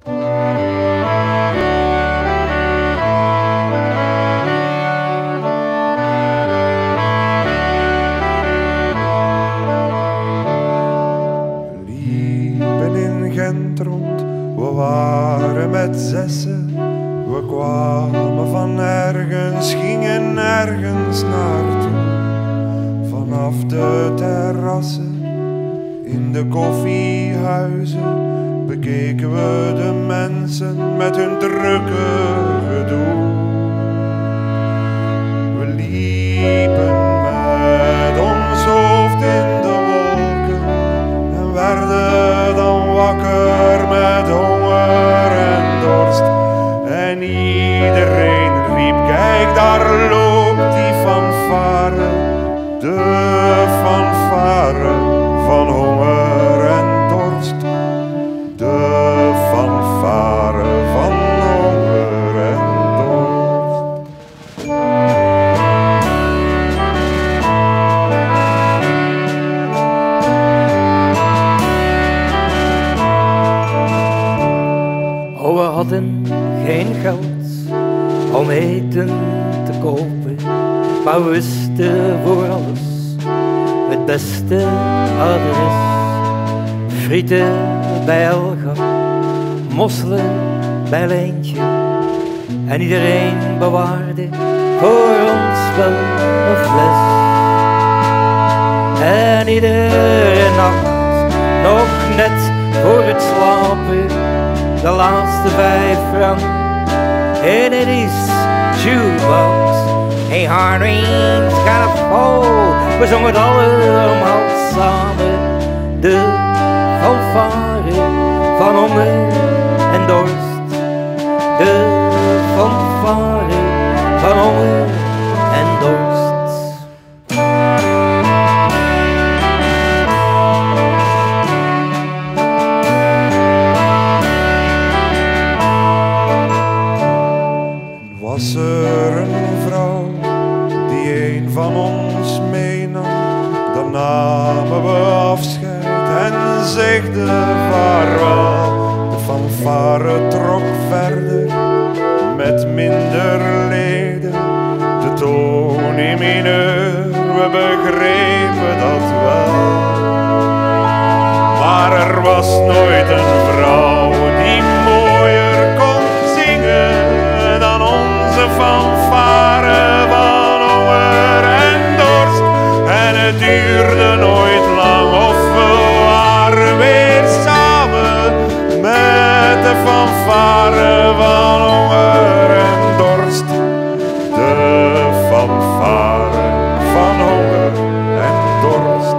Rond. We waren met zessen, we kwamen van ergens, gingen nergens naartoe. Vanaf de terrassen, in de koffiehuizen, bekeken we de mensen met hun drukke gedoe. We liepen met ons hoofd in de wolken en werden dan wakker met honger en dorst. En iedereen riep, kijk daar loopt die fanfare, de fanfare van honger en dorst. De fanfare van honger en dorst. Oh, we hadden geen geld om eten te kopen, maar we wisten voor alles het beste adres. Frieten bij Elga, mosselen bij Leentje, en iedereen bewaarde voor ons wel een fles. En iedere nacht, nog net voor het slapen, de laatste 5 frank in het is jukebox. Hey Harry's got a fall, we zongen het allemaal samen. De fanfare van honger en dorst. De fanfare van honger en dorst. Was er een vrouw die een van ons meenam, dan namen we afscheid en zegden vaarwel. De fanfare trok verder met minder leden, de toon in mineur, we begrepen dat wel. Maar er was nooit een vrouw die mooier kon zingen dan onze fanfare van honger en dorst. En het duurde nooit lang of we waren weer samen met de fanfare van honger en dorst. De fanfare van honger en dorst.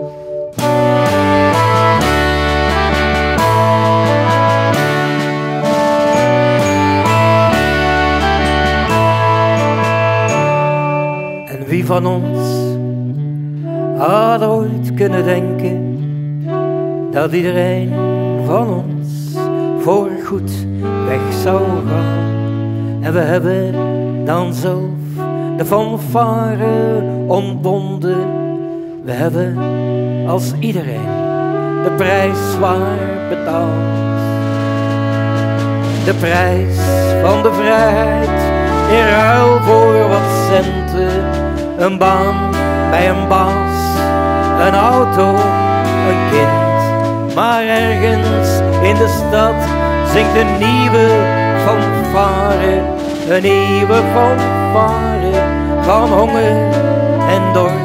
En wie van ons had ooit kunnen denken dat iedereen van ons voorgoed weg zou gaan? En we hebben dan zelf de fanfare ontbonden. We hebben als iedereen de prijs zwaar betaald. De prijs van de vrijheid in ruil voor wat centen. Een baan bij een baas, een auto, een kind. Maar ergens in de stad zingt een nieuwe fanfare. Een nieuwe fanfare van honger en dorst.